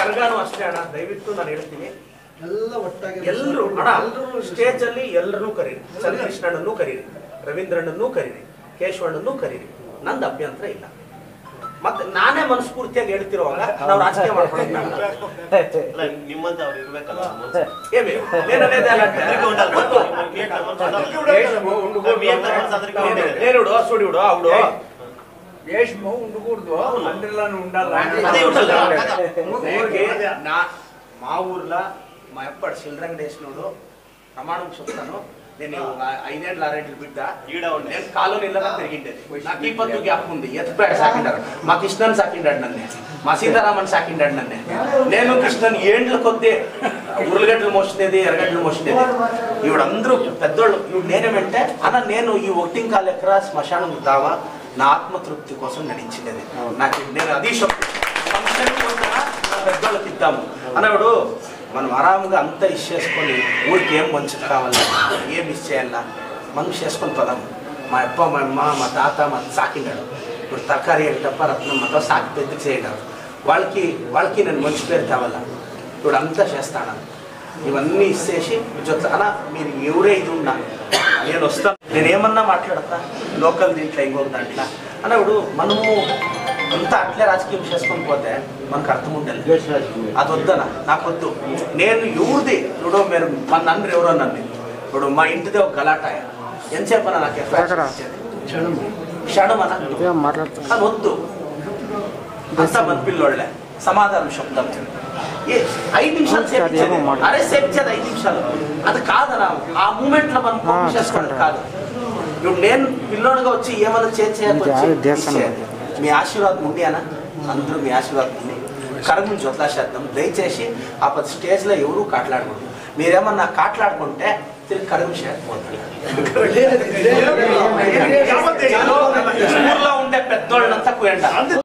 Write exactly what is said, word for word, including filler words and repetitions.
ದರ್ಗಾನು ಅಷ್ಟೇ ಅಣ್ಣ, ದಯವಿಟ್ಟು ನಾನು ಹೇಳ್ತೀನಿ, ಎಲ್ಲರೂ ಅಣ್ಣ ಸ್ಟೇಜ್ ಅಲ್ಲಿ ಎಲ್ಲರನ್ನೂ ಕರೀರಿ, ಚಂದ್ರಕೃಷ್ಣಣ್ಣನೂ ಕರೀರಿ, ರವೀಂದ್ರಣ್ಣನೂ ಕರೀರಿ, ಕೇಶವಣ್ಣನೂ ಕರೀರಿ, ನಂದು ಅಭ್ಯಂತರ ಇಲ್ಲ. ಮತ್ತೆ ನಾನೇ ಮನಸ್ಫೂರ್ತಿಯಾಗಿ ಹೇಳ್ತಿರೋವಾಗ ನಾವು ರಾಜಕೀಯ ಮಾಡ್ಕೊಳ್ಳೋದು ನಿಮ್ಮಂತ ಅವ್ರು ಇರ್ಬೇಕಲ್ಲ. ಸುಡಿಬಿಡು ಅವಳು రేష్ము ఉండకూడదు, అందరిలాను ఉండాలి. మా ఊర్లో మా ఎప్పటి చిల్డ్రంగేసినోడు ప్రమాణం చెప్తాను. నేను ఐదేళ్ళు ఆరేళ్ళు బిడ్డ నేను కాలనీలో పెరిగిండేది. నాకు ఈ పొద్దు గ్యాప్ ఉంది. ఎత్తుపేట సాకిండారు, మా కృష్ణన్ సాకిండాడు నన్ను, మా సీతారామన్ సాకిండాడు నన్ను. నేను కృష్ణన్ ఏండ్ల కొద్ది ఉర్లగడ్డలు మోసినది, ఎర్రగడ్డలు మోసినది. ఇవిడందరూ పెద్దోళ్ళు. ఇవి నేనేమంటే అన్న నేను ఈ ఒకటి కాలు ఎకరా శ్మశానం దావా నా ఆత్మతృప్తి కోసం నడిచినది. నాకు నేను అది ఫంక్షన్ పెద్దోళ్ళకి ఇద్దాము అన్నప్పుడు మనం ఆరాముగా అంతా ఇష్ చేసుకొని ఊరికి ఏం మంచిది కావాలా, ఏం ఇస్ చేయాలా మనం చేసుకొని పోదాము. మా అప్ప మా అమ్మ మా తాత మా సాకినాడు. ఇప్పుడు తరకారి ఏంటప్ప రత్నమ్మతో సాకి పెద్ద చేయగలరు. వాళ్ళకి వాళ్ళకి నేను మంచి పేరు కావాలా, ఇప్పుడు అంతా చేస్తాను. ఇవన్నీ ఇచ్చేసి జొత్త అన్న మీరు ఎవరే ఇది ఉన్నా నేను వస్తాను, నేను ఏమన్నా మాట్లాడతా లోకల్ దీంట్లో ఇంకొక దాంట్లో అన్నప్పుడు మనము అంతా అట్లే రాజకీయం చేసుకొని పోతే మనకు అర్థం ఉండాలి. అది వద్దన నాకు వద్దు. నేను ఎవరిది ఇప్పుడు మీరు మన నన్ను ఎవరో నన్ను ఇప్పుడు మా ఇంటిదే ఒక గలాటాయ ఎంతసేపన్నా నాకు ఎఫ్ఐఆర్ క్షణం అన్న అది వద్దు. అంతా మన పిల్లోళ్ళే సమాధానం శబ్దం ఐదు నిమిషాలు సేపించేది, అరే సేపించేది ఐదు నిమిషాలు అది కాదనా. ఆ మూమెంట్ లో మనం ఫోకస్ చేసుకోవడం కాదు. ఇప్పుడు నేను పిల్లోడుగా వచ్చి ఏమైనా చేసేది మీ ఆశీర్వాదం ఉంది అన్న, అందరూ మీ ఆశీర్వాదం ఉంది. కరం నుంచి వదిలేసేద్దాం దయచేసి. ఆ పది స్టేజ్లో ఎవరూ కాట్లాడకూడదు. మీరేమన్నా కాట్లాడుకుంటే తిరిగి కరం ఊర్లో ఉండే పెద్దోళ్ళంతా కుయంట